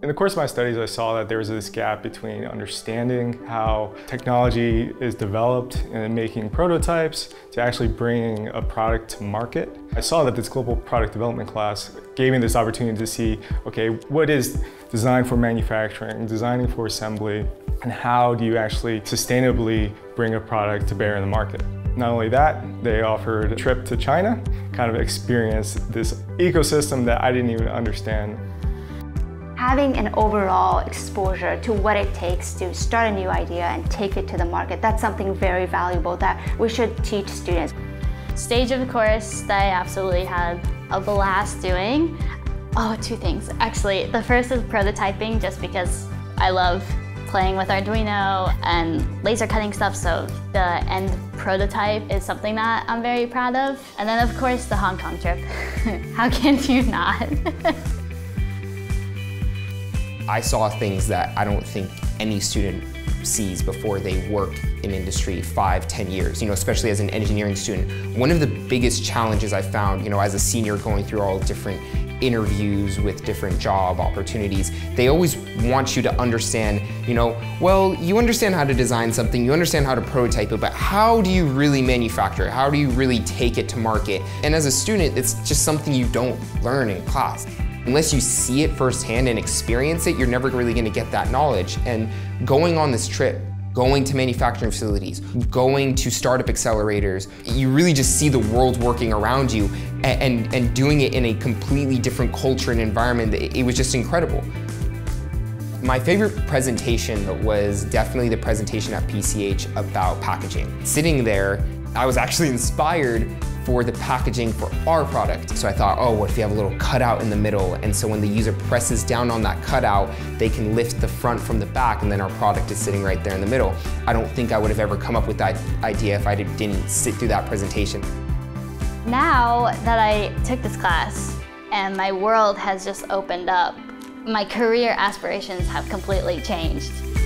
In the course of my studies, I saw that there was this gap between understanding how technology is developed and making prototypes to actually bringing a product to market. I saw that this global product development class gave me this opportunity to see, okay, what is design for manufacturing, designing for assembly, and how do you actually sustainably bring a product to bear in the market? Not only that, they offered a trip to China, kind of experience this ecosystem that I didn't even understand. Having an overall exposure to what it takes to start a new idea and take it to the market, that's something very valuable that we should teach students. Stage of the course that I absolutely had a blast doing. Oh, two things. Actually, the first is prototyping, just because I love playing with Arduino and laser cutting stuff, so the end prototype is something that I'm very proud of. And then of course the Hong Kong trip. How can you not? I saw things that I don't think any student sees before they work in industry 5-10 years, especially as an engineering student. One of the biggest challenges I found, as a senior going through all different interviews with different job opportunities, they always want you to understand, well, you understand how to design something, you understand how to prototype it, but how do you really manufacture it? How do you really take it to market? And as a student, it's just something you don't learn in class. Unless you see it firsthand and experience it, you're never really going to get that knowledge. And going on this trip, going to manufacturing facilities, going to startup accelerators, you really just see the world working around you and doing it in a completely different culture and environment. It was just incredible. My favorite presentation was definitely the presentation at PCH about packaging. Sitting there, I was actually inspired for the packaging for our product. So I thought, oh, what if you have a little cutout in the middle? And so when the user presses down on that cutout, they can lift the front from the back, and then our product is sitting right there in the middle. I don't think I would have ever come up with that idea if I didn't sit through that presentation. Now that I took this class and my world has just opened up, my career aspirations have completely changed.